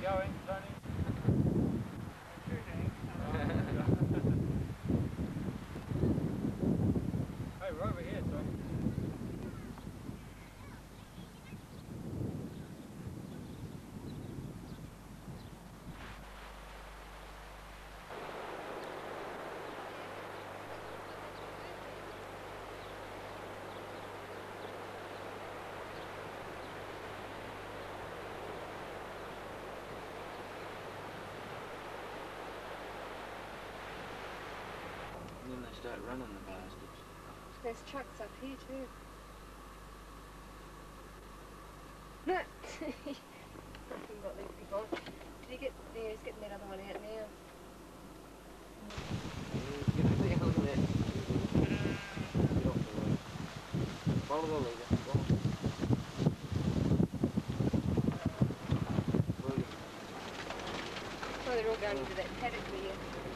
going, Tony? Shooting. Hey, we're over here, Tom. And then they start running the bastards. There's trucks up here too. No! Nothing got these people. Did he get, yeah, he's getting that other one out now. Get down there. Get off the road. Follow the leader. Go on. Oh, they're all going into that paddock there.